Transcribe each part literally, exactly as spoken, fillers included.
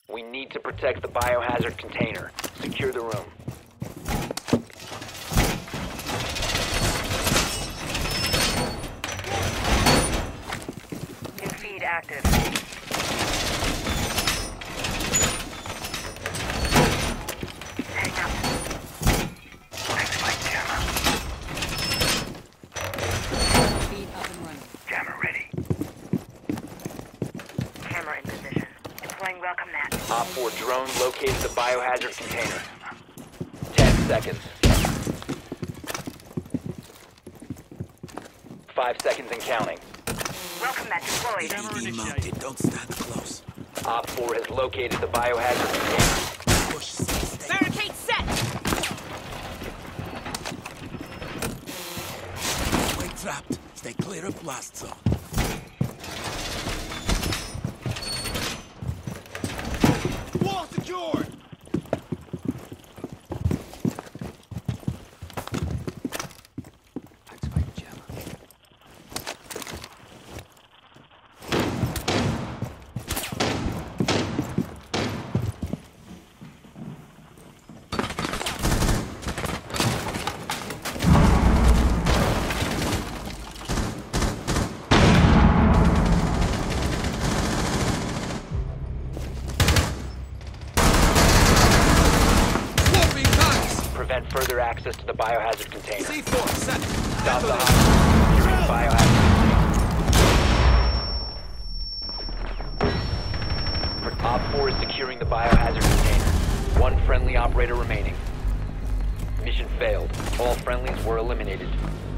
We need to protect the biohazard container. Secure the room. New feed active. Hang up. Activate jammer. Feed up and running. Jammer ready. Camera in position. Deploying welcome mat. Op four drone located the biohazard container. Ten seconds. Five seconds and counting. Welcome mat deployed. Be mounted, don't stand close. Op four has located the biohazard container. Push, stay. Barricade set! Stay trapped. Stay clear of blast zone. Wall secured! Activate jammer. Prevent further access to the biohazard container. C four, set. Stop the hostage. Securing the biohazard container. Op four is securing the biohazard container. One friendly operator remaining. Mission failed. All friendlies were eliminated.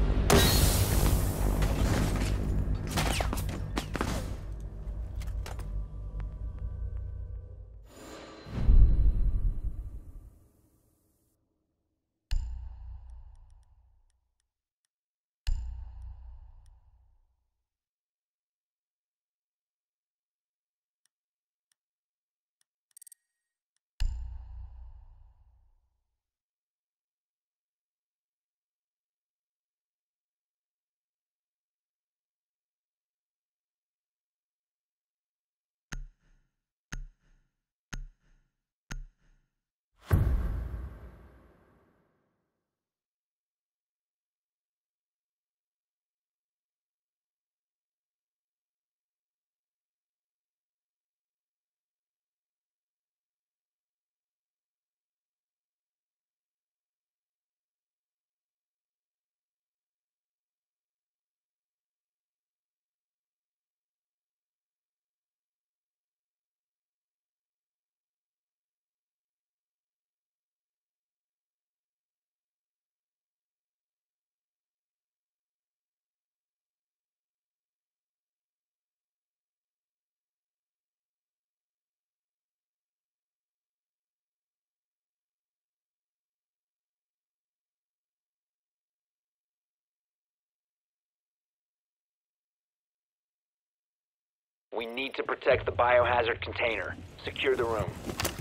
We need to protect the biohazard container. Secure the room.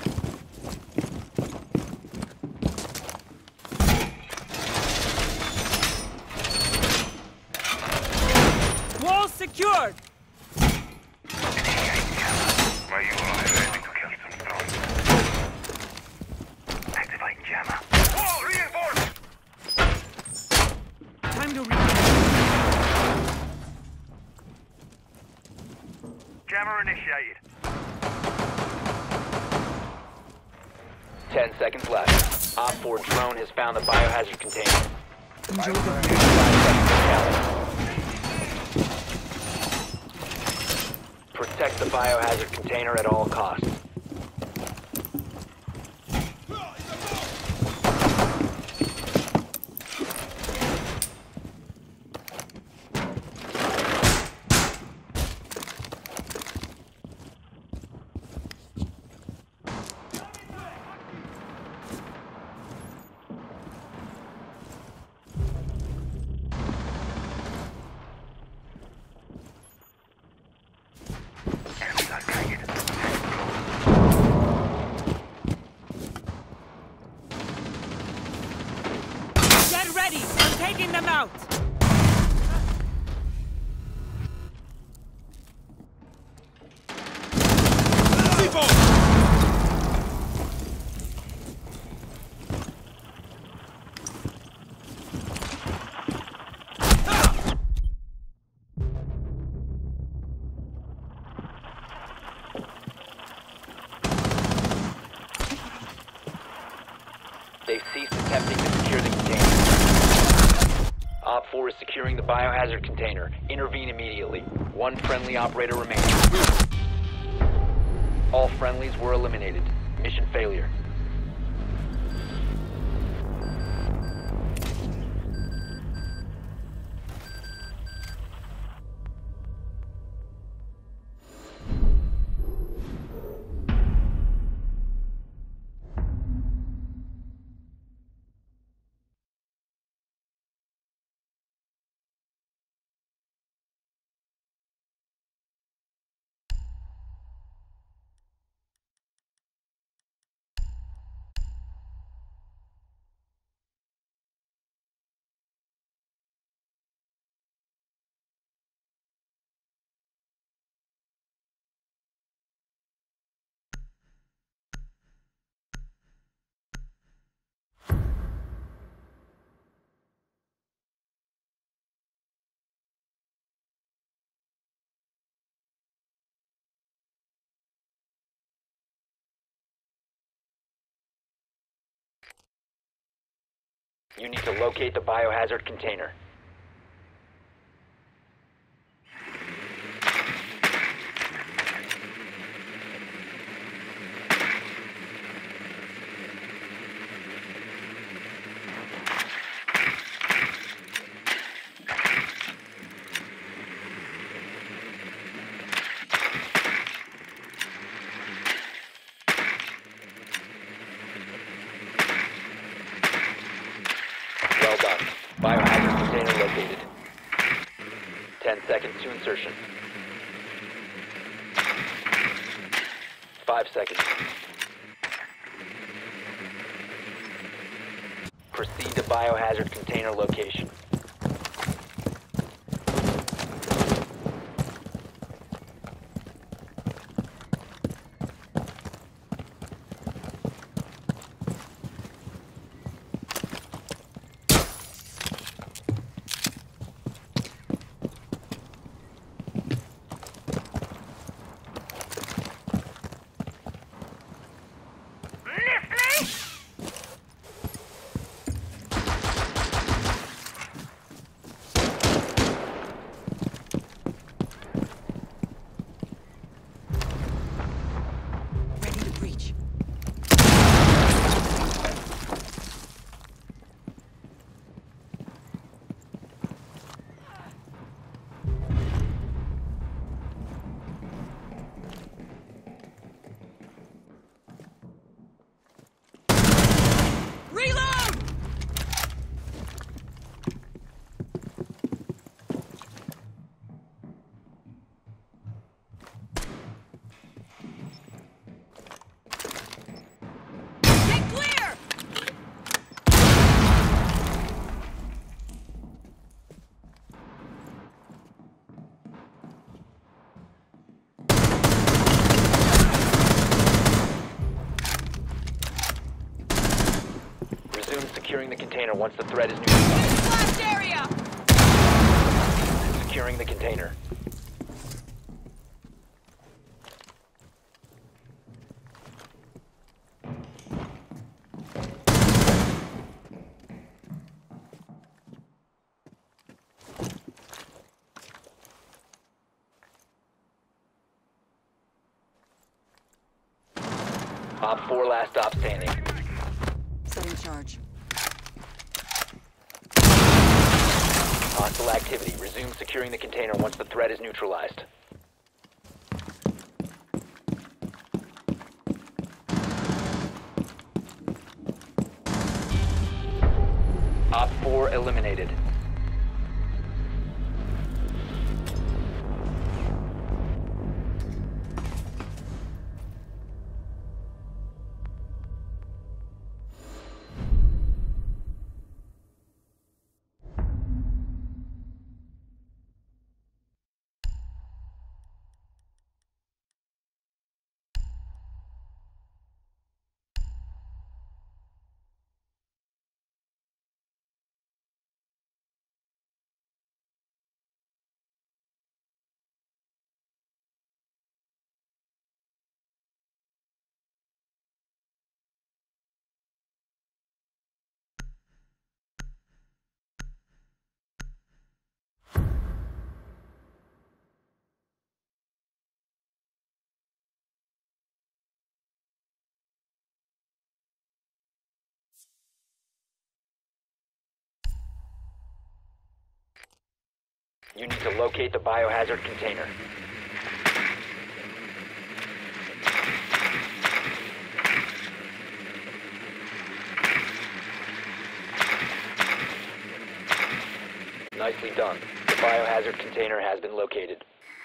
Wall secured! Where you are, ready to kill some drones. Activating jammer. Wall reinforced! Time to re- Jammer initiated. Ten seconds left. Op four drone has found the biohazard container. Enjoy the Five seconds to count. Protect the biohazard container at all costs. Get ready! I'm taking them out! C four! attempting to secure the container. Op four is securing the biohazard container. Intervene immediately. One friendly operator remaining. All friendlies were eliminated. Mission failure. You need to locate the biohazard container. Well done. Biohazard container located. Ten seconds to insertion. Five seconds. Proceed to biohazard container location. Ready to breach. Reload! Get clear! Resume securing the container once the threat is neutralized. Blast area! Securing the container. Op four last stop standing. Setting charge. Hostile activity. Resume securing the container once the threat is neutralized. Op four eliminated. You need to locate the biohazard container. Nicely done. The biohazard container has been located.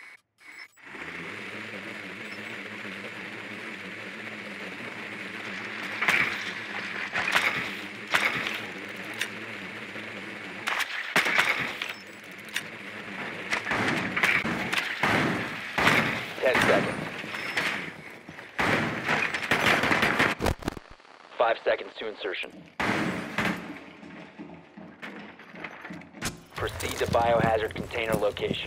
Ten seconds. Five seconds to insertion. Proceed to biohazard container location.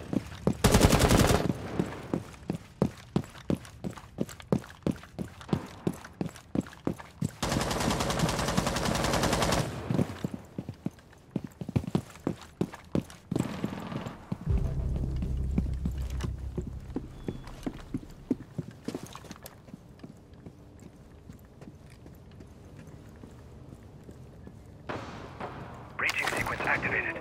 Breaching sequence activated.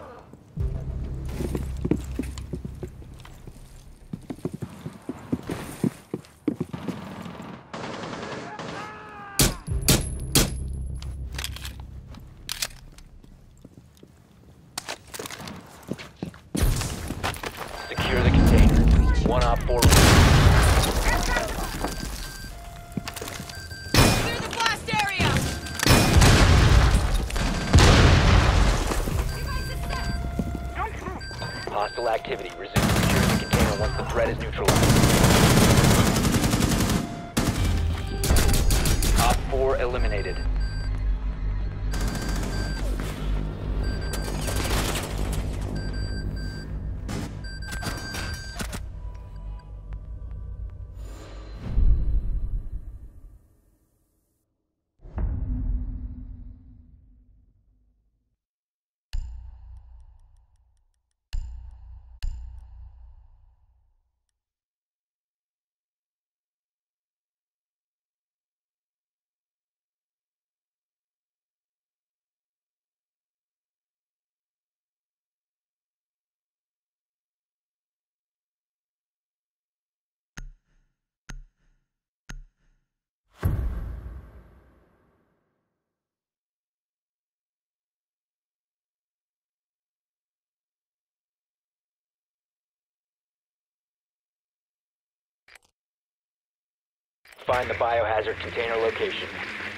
Secure the container. One op four. Clear the blast area! Don't move. Hostile activity. Resume securing the container once the threat is neutralized. Op four eliminated. Find the biohazard container location.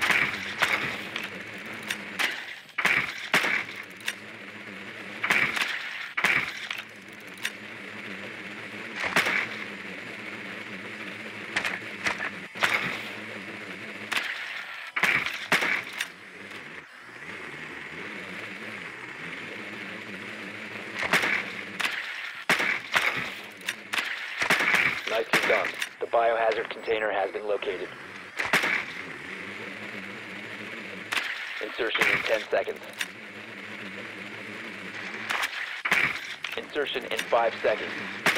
Nicely done. The biohazard container has been located. Insertion in ten seconds. Insertion in five seconds.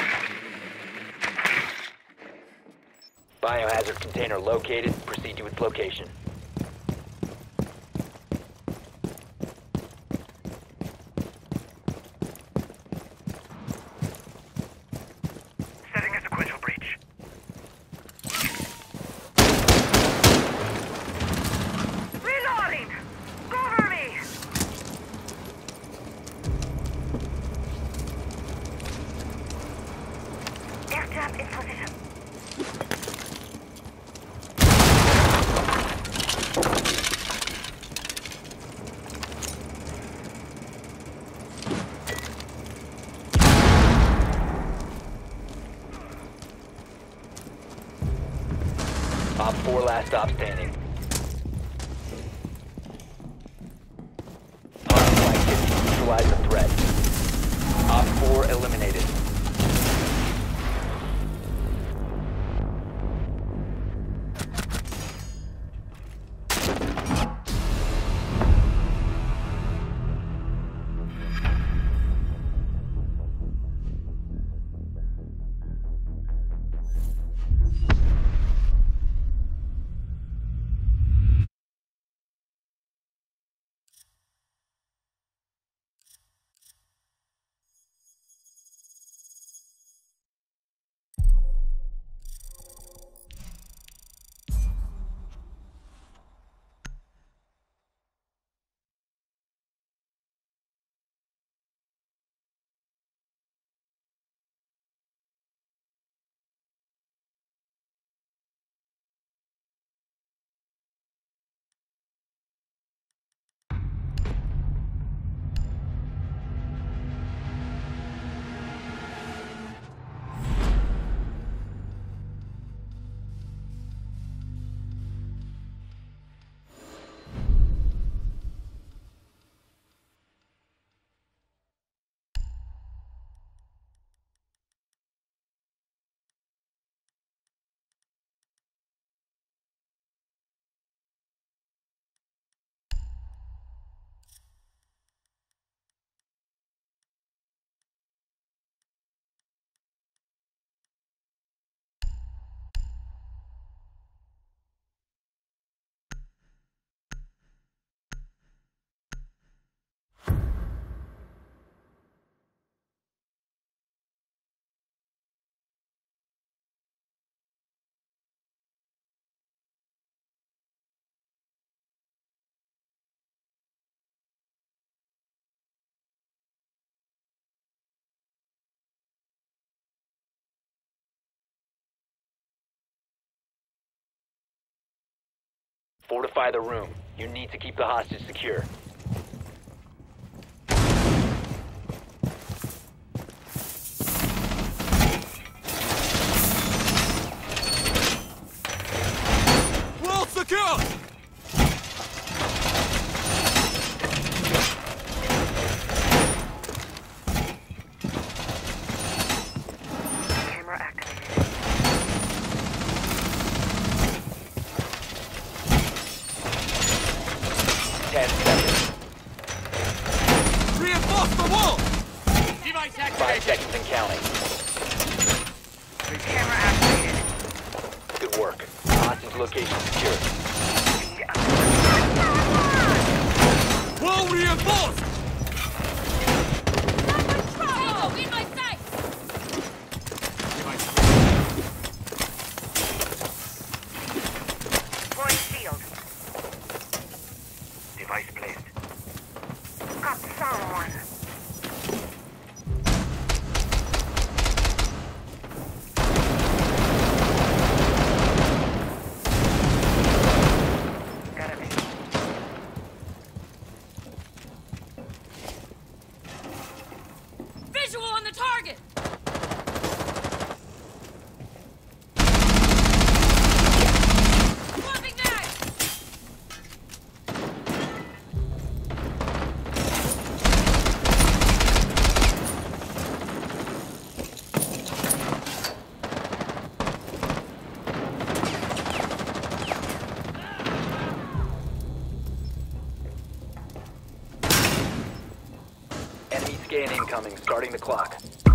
Biohazard container located. Proceed to its location. Setting a sequential breach. Reloading! Cover me! Air jam in position. Op four last stop standing. Hostile activity. Neutralize the threat. Op four eliminated. Fortify the room. You need to keep the hostage secure. Wall secure! Camera activated. Ten seconds. Reinforce the wall! Device Five activated. seconds and counting. Camera activated. Good work. Hostage location secure. Feed up. Wall reinforced! Tango in my sight! Device. Deploying shield. Device placed. Got someone. Got it. Visual on the target! Swapping mag! Enemy scan incoming. Starting the clock.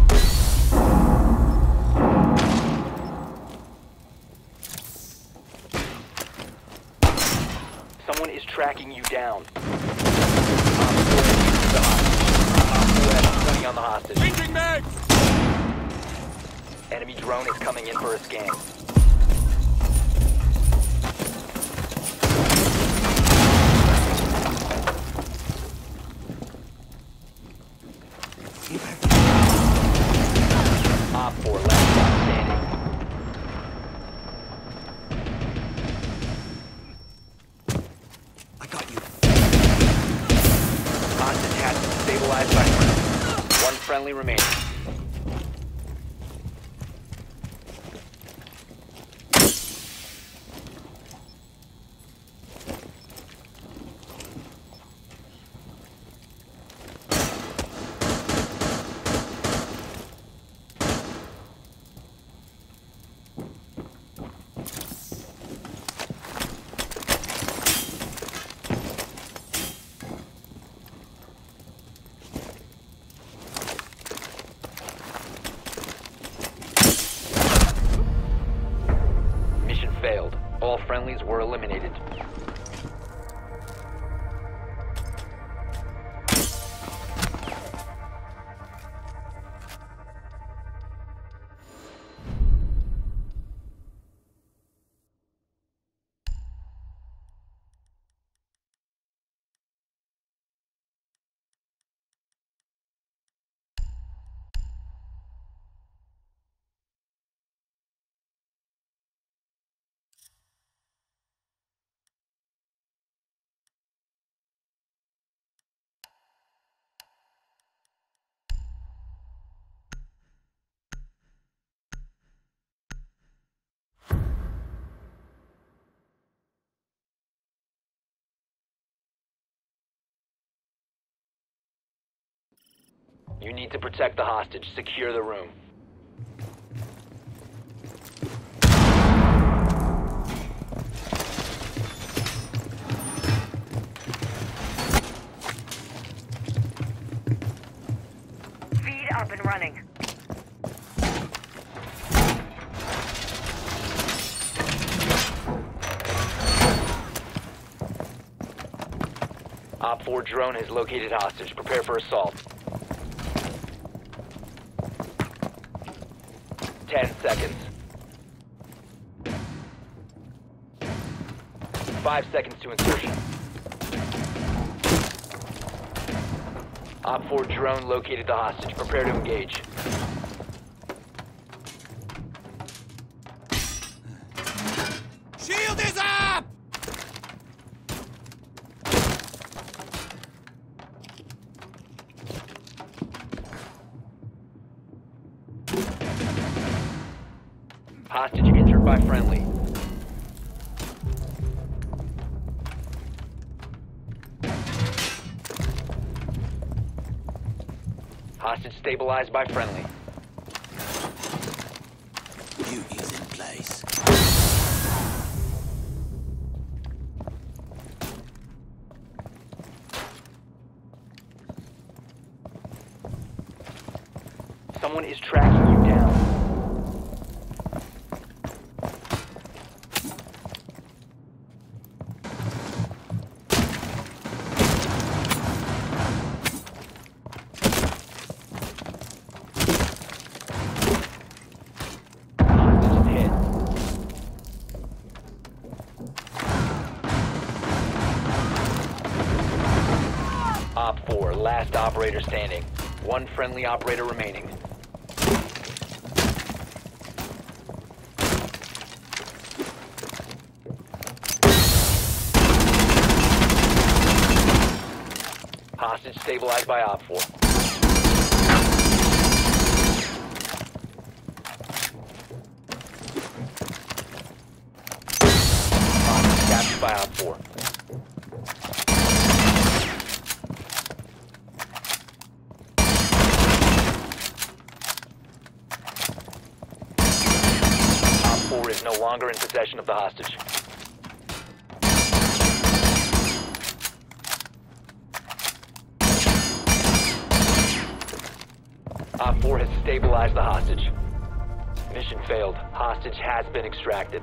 Someone is tracking you down. Op four twenty on the hostage. Changing mags! Enemy drone is coming in for a scan. Op four last stop standing. I got you. Hostage has been stabilized by friendly. One friendly remaining. Mission failed. All friendlies were eliminated. You need to protect the hostage. Secure the room. Feed up and running. Op four drone has located hostage. Prepare for assault. Ten seconds. Five seconds to insertion. Op four drone located the hostage. Prepare to engage. Shield is up! Hostage injured by friendly. Hostage stabilized by friendly. Duty's in place. Someone is tracking you down. Hostage hit. Op four, last operator standing. One friendly operator remaining. Hostage stabilized by Op four. Hostage captured by Op four. Op four is no longer in possession of the hostage. Op four has stabilized the hostage. Mission failed. Hostage has been extracted.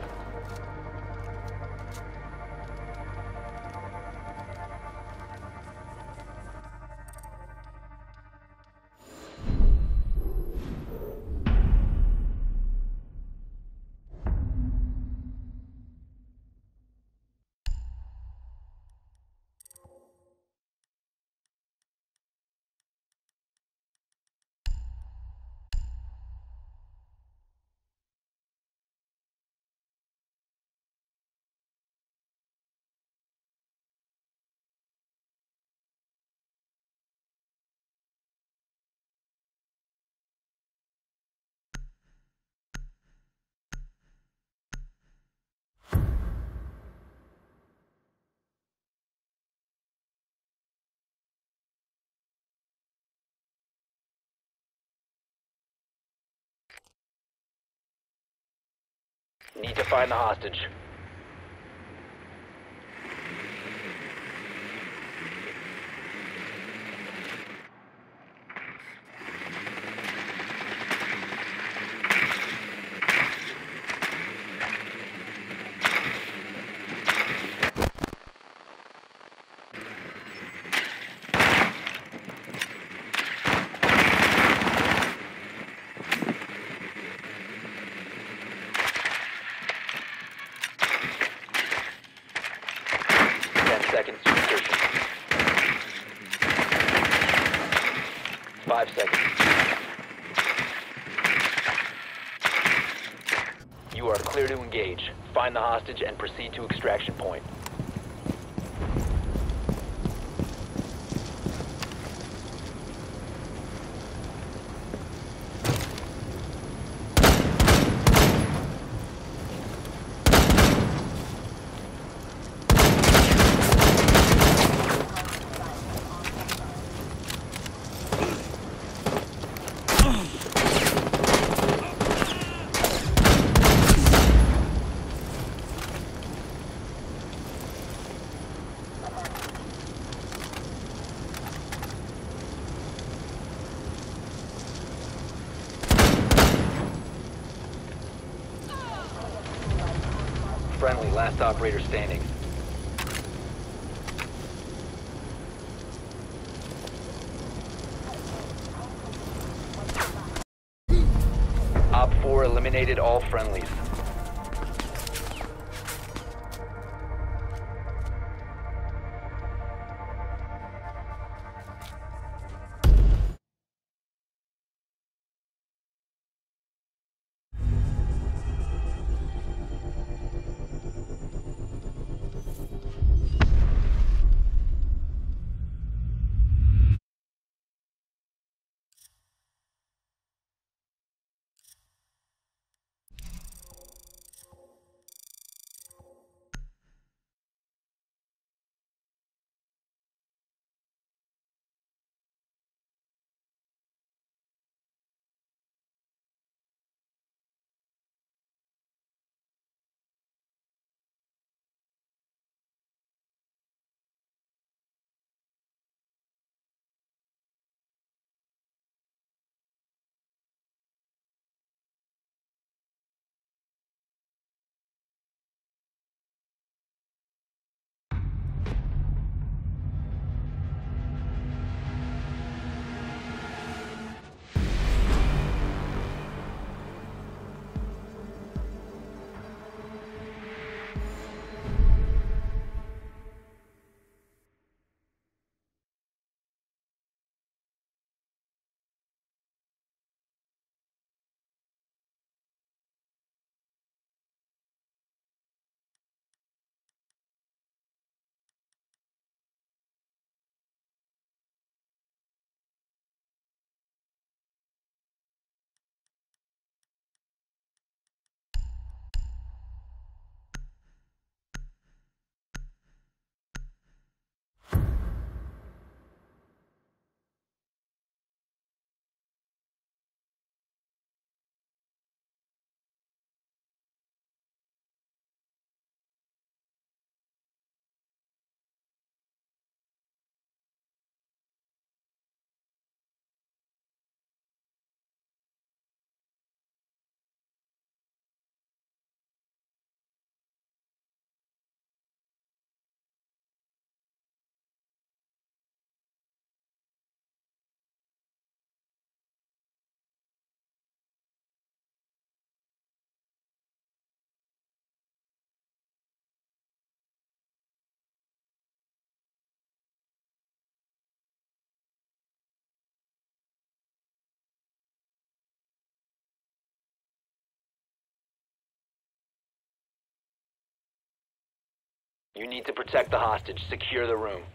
Need to find the hostage. Seconds to insertion. Five seconds. You are clear to engage. Find the hostage and proceed to extraction point. Friendly, last operator standing. Op four eliminated all friendlies. You need to protect the hostage. Secure the room.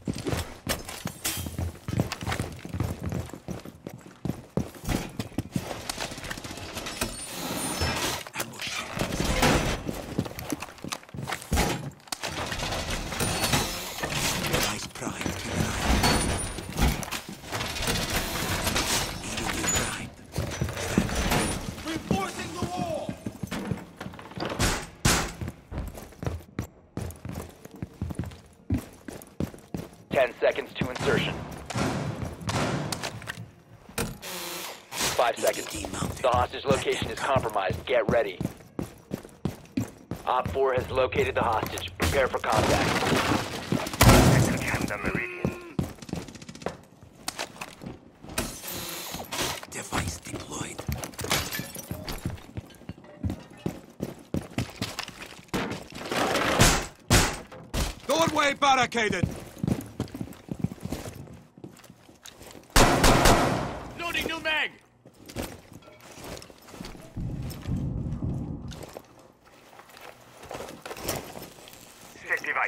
Nice prime to the right. Needle you prime. Reinforcing the wall! Ten seconds to insertion. Five seconds. The hostage location is compromised. Get ready. Op four has located the hostage. Prepare for contact. The meridian. Device deployed. Doorway barricaded! Loading new mag! Set device.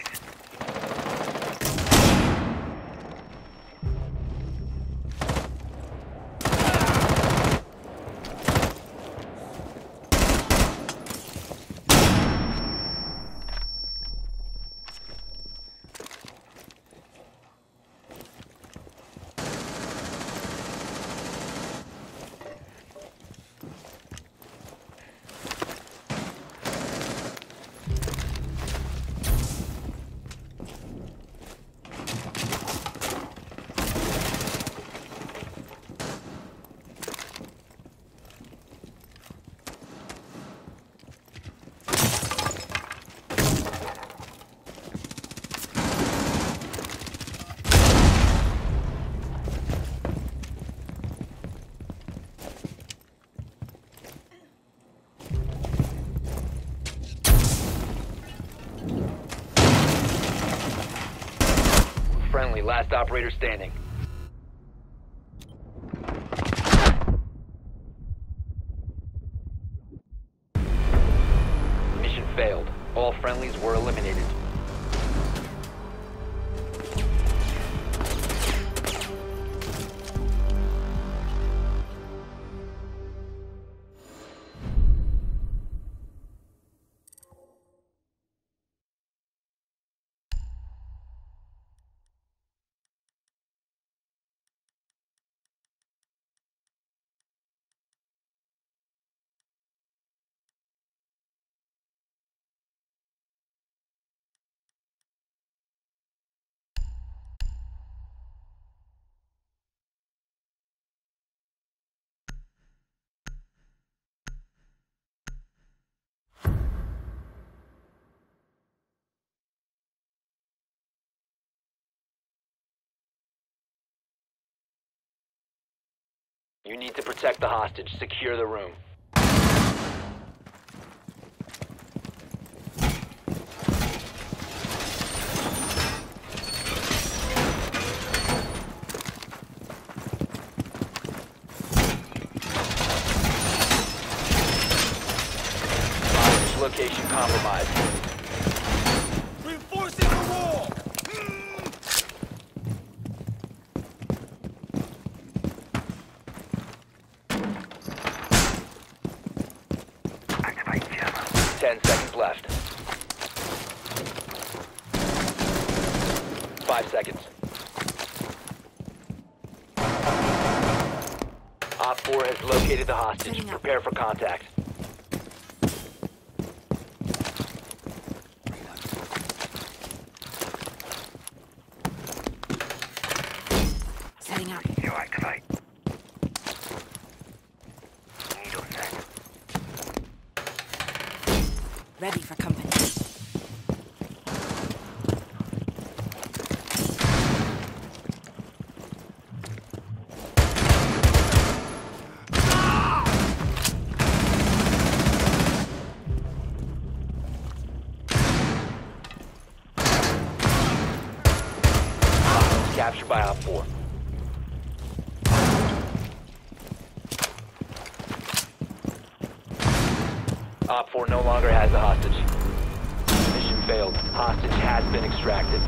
Friendly, last operator standing. Mission failed. All friendlies were eliminated. You need to protect the hostage. Secure the room. Hostage location compromised. Reinforcing the wall! Activate jammer. Ten seconds left. Five seconds. Op four has located the hostage. Prepare for contact. Setting up. You activate. Needle set. Ready for company. Captured by Op four. Op four no longer has the hostage. Mission failed. Hostage has been extracted.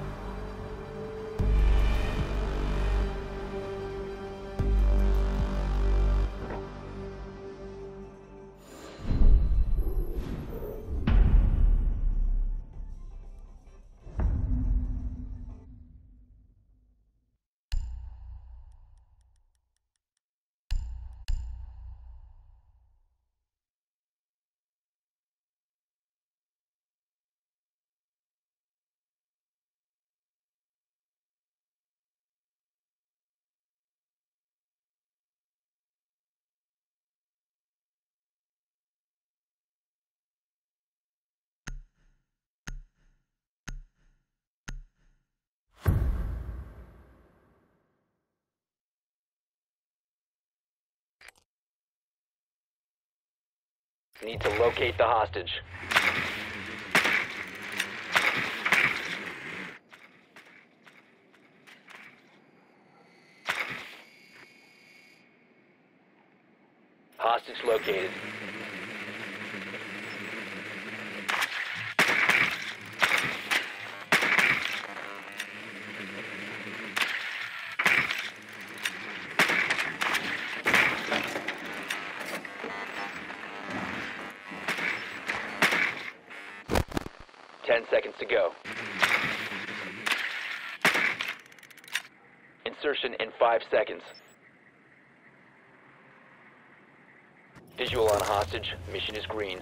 Need to locate the hostage. Hostage located. Ten seconds to go. Insertion in five seconds. Visual on hostage. Mission is green.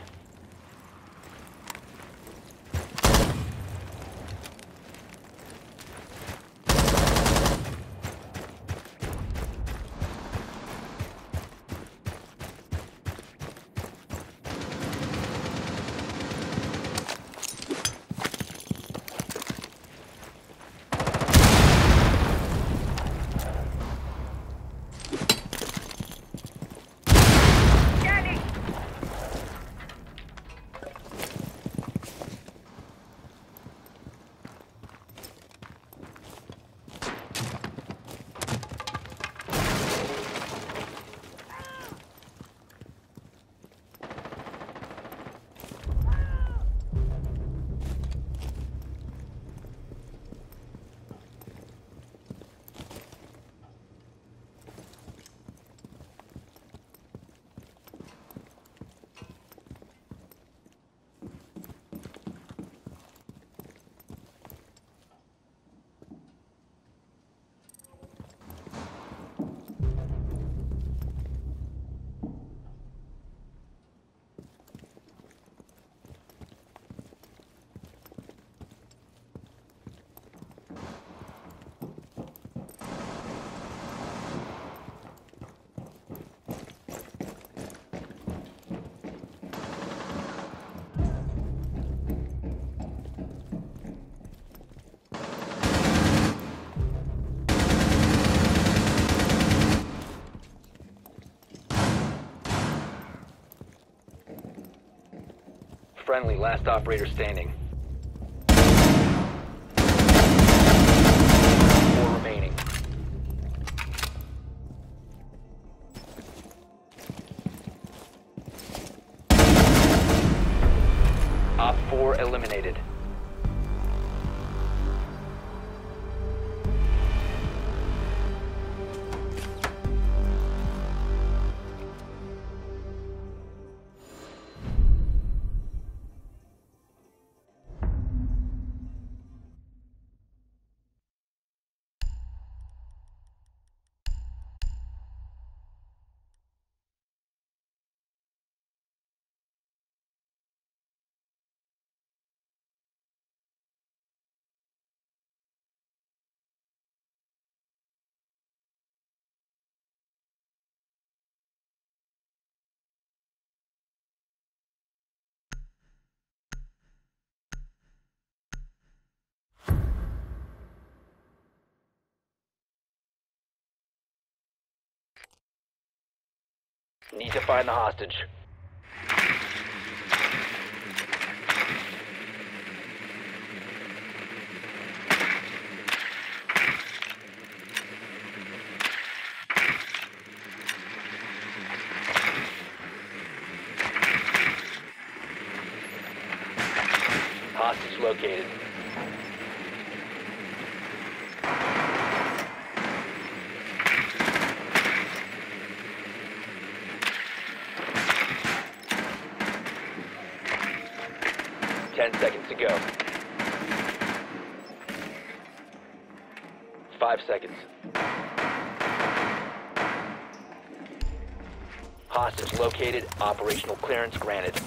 Friendly, last operator standing. Four remaining. Op four eliminated. Need to find the hostage. Hostage located. Ten seconds to go. Five seconds. Hostage located. Operational clearance granted.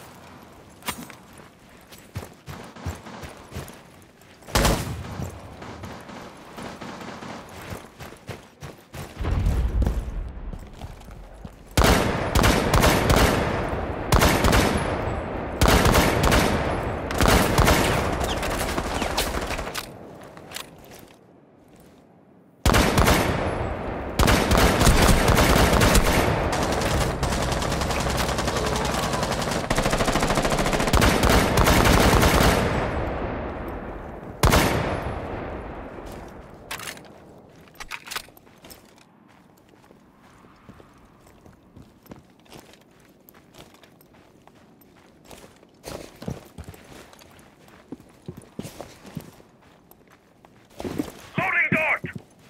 Loading dart!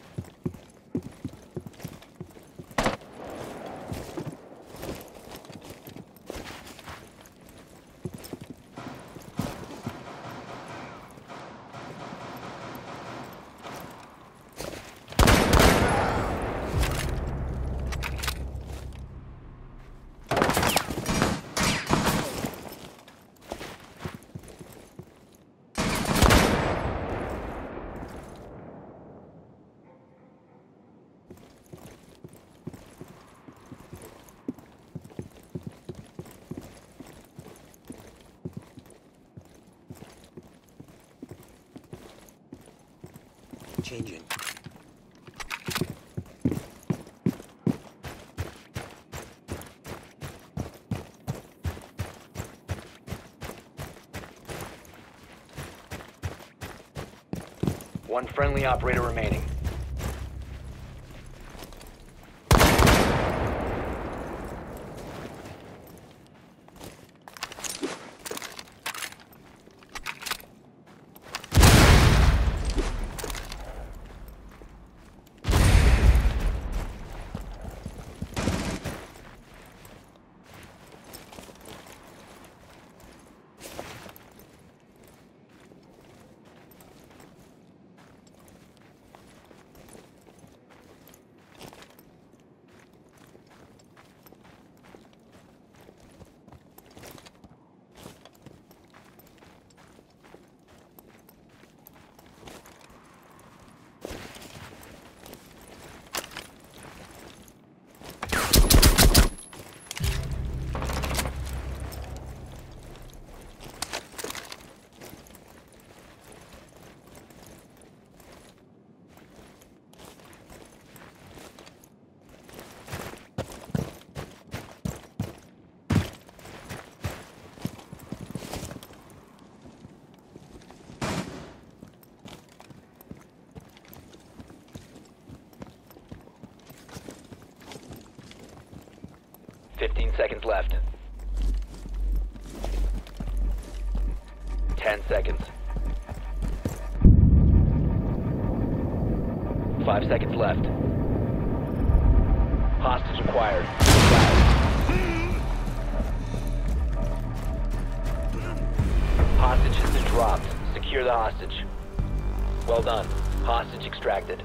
Changing. One friendly operator remaining. Fifteen seconds left. Ten seconds. Five seconds left. Hostage acquired. Hostage has been dropped. Secure the hostage. Well done. Hostage extracted.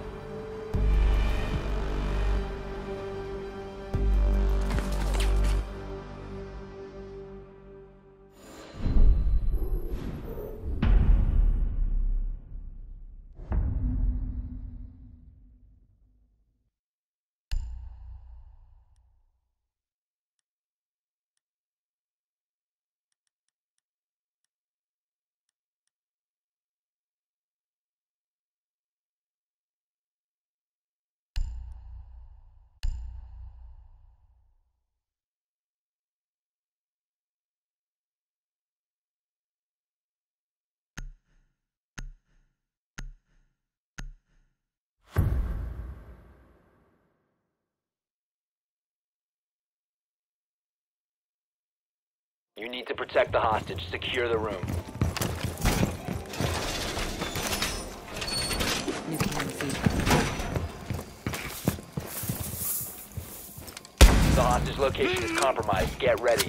You need to protect the hostage. Secure the room. feet. The hostage location is compromised. Get ready.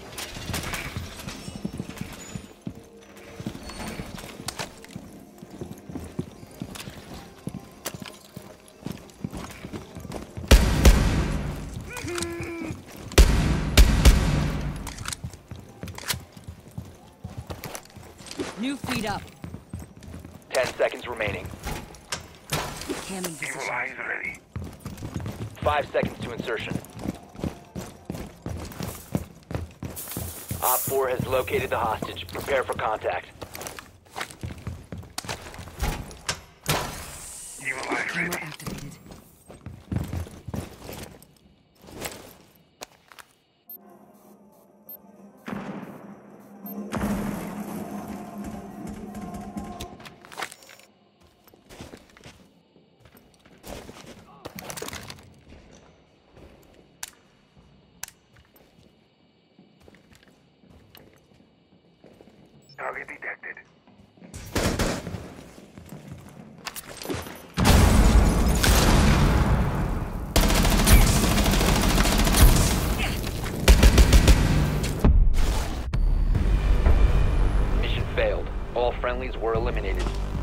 New feet up. Ten seconds remaining. Cam in Evil position. eyes ready. Five seconds to insertion. Op four has located the hostage. Prepare for contact. Evil eyes Camera ready. activated. Target detected. Mission failed. All friendlies were eliminated.